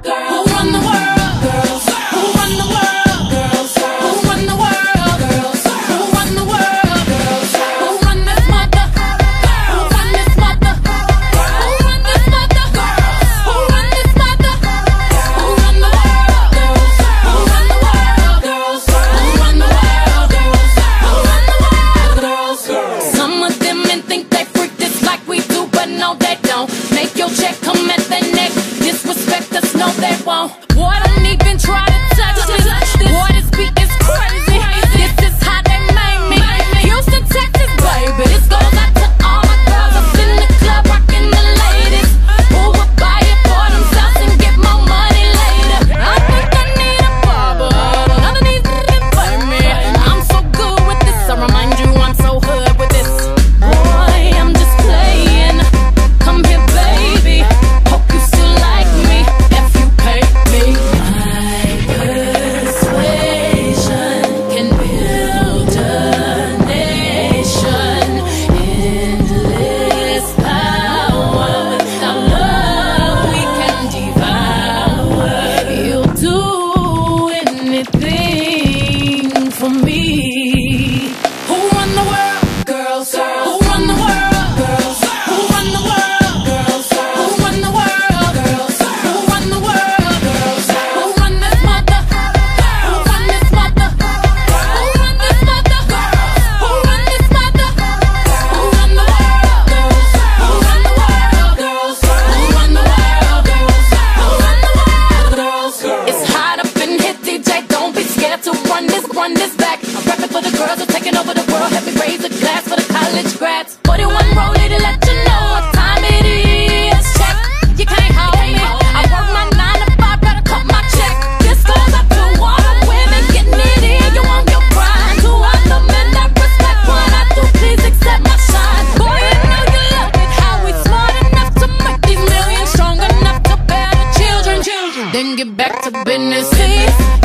Who run the world? Girls. Who run the world? Girls. Who run the world? Girls. Who run the world? Girls. Who run this mother? Who run this mother? Who run this mother? Who run this mother? Who run the world? Girls. Who run the world? Girls. Who run the world? Girls. Who run the world? Girls. Some of them men think they freak this like we do, but no they don't. Make your check come at their neck. Disrespect us, no they won't. Boy, don't even try to touch this. Boy, this beat is crazy. This is how they made me. Houston, Texas, baby. This goes out to all my girls up in the club, rocking the ladies. Who would buy it for themselves and get more money later? I think I need a barber. None of these niggas but me. I'm so good with this. I remind you I'm so hood with this. Boy, I'm just playing. Come here, baby. Hope you still like me if you pay me. My persuasion can build a nation. Endless power. Without love, we can devour. You'll do anything for me. Who run the world? Girls. Who run the world? Girls. Who run the world? Girls. Who run the world? Girls. Who run the world? Girls. Who run this mother? Who run this mother? Who run this mother? Who run this mother? Who run the world? Girls. Who run the world? Girls. Who run the world? Girls. Who run the world? Girls. It's hot up in here, DJ. Don't be scared to run this back. I'm rapping for the girls who are taking over the world. Help me raise a glass for the college grads. 41 rolling to let you know what time it is. Check, you can't hold me. I work my 9 to 5, better cut my check. This goes up to all the women getting it in. You want your grind. To all the men that respect what I do, please accept my shine. Boy, you know you love it. How we smart enough to make these millions, strong enough to bear the children. Then get back to business. See?